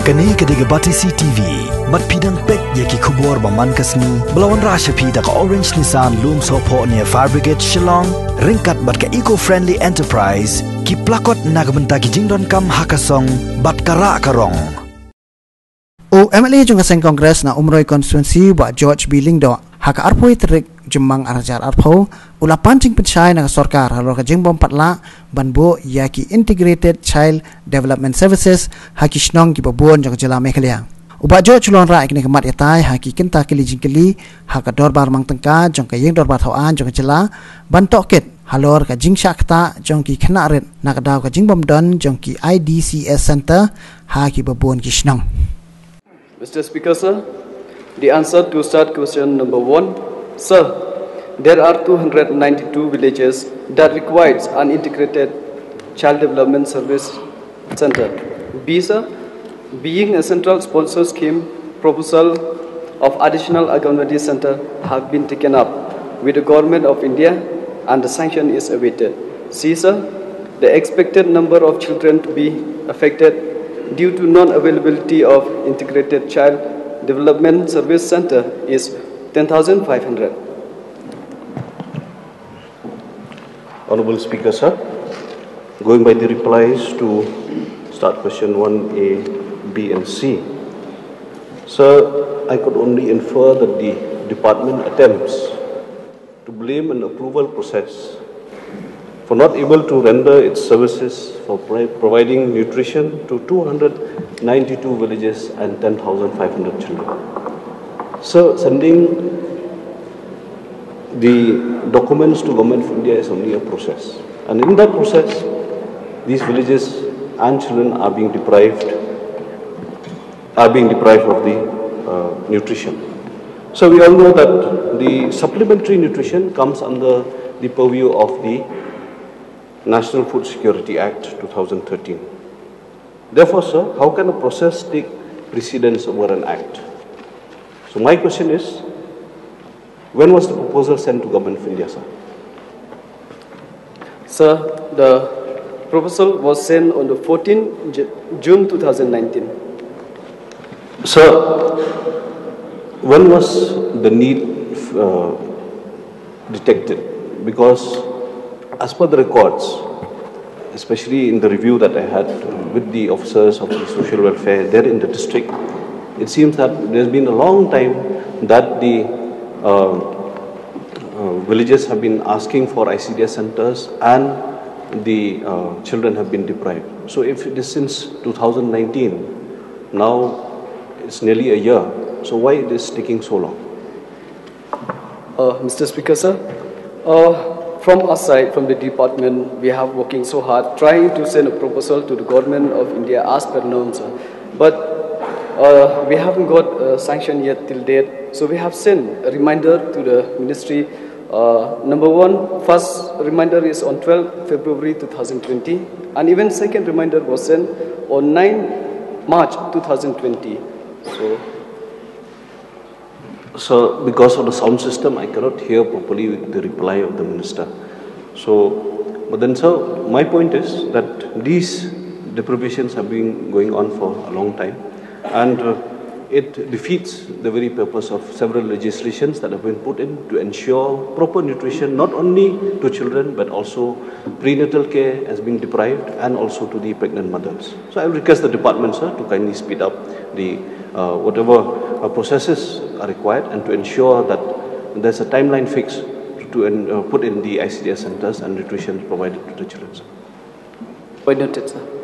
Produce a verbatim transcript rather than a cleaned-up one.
Kani kediga bati C T V, mat pidang pek yaki kubor baman kasni, belawan rasha pida ka Orange Nissan Loom Sopo near Fire Brigade Shillong, ringkat bat ka eco-friendly enterprise, ki plakot nagbenta ki jingdon kam hakasong, bat kara karong. O M L A jung kaseng Kongres na umroy konstituensi wa George Billing do haka arpoi terik jemang arajar arpo ulapan jing pensai na sorkar halor ka jing bom patla banbo yaki Integrated Child Development Services haki shnong ki babon jong jela Meghalaya. Uba George lon ra ikni kemat yatai haki kinta kili jing kili haka dorbar mang tengka jong ka yeng dorbar thawan jong jela ban toket halor ka jing shakta jong ki khna ret na ka daw ka jing bom don jong ki I D C S Center haki babon ki shnong. Mister Speaker, sir, the answer to start question number one, sir, there are two hundred ninety-two villages that requires an integrated child development service center. B, sir, being a central sponsor scheme, proposal of additional Anganwadi center have been taken up with the government of India and the sanction is awaited. C, sir, the expected number of children to be affected due to non-availability of integrated child development service center is ten thousand five hundred. Honorable Speaker, sir, going by the replies to start question one A, B and C, sir, I could only infer that the department attempts to blame an approval process for not able to render its services for providing nutrition to two hundred ninety-two villages and ten thousand five hundred children. So, sending the documents to Government of India is only a process. And in that process, these villages and children are being deprived, are being deprived of the uh, nutrition. So, we all know that the supplementary nutrition comes under the purview of the National Food Security Act two thousand thirteen. Therefore, sir, how can a process take precedence over an act? So my question is, when was the proposal sent to Government of India, sir? Sir, the proposal was sent on the fourteenth June two thousand nineteen. Sir, when was the need uh, detected? Because as per the records, especially in the review that I had with the officers of the social welfare there in the district, it seems that there's been a long time that the uh, uh, villages have been asking for I C D S centers and the uh, children have been deprived. So if it is since two thousand nineteen, now it's nearly a year, so why it is taking so long? Uh, Mister Speaker, sir, uh, from our side, from the department, we have working so hard, trying to send a proposal to the government of India as per norm, sir. But uh, we haven't got a sanction yet till date. So we have sent a reminder to the ministry. Uh, number one, first reminder is on twelfth February two thousand twenty, and even second reminder was sent on ninth March two thousand twenty. So. So, because of the sound system, I cannot hear properly the reply of the minister. So, but then, sir, my point is that these deprivations have been going on for a long time, and uh, it defeats the very purpose of several legislations that have been put in to ensure proper nutrition, not only to children, but also prenatal care has been deprived, and also to the pregnant mothers. So, I will request the department, sir, to kindly speed up the uh, whatever uh, processes are required and to ensure that there's a timeline fix to uh, put in the I C D S centers and nutrition provided to the children. Point noted, sir.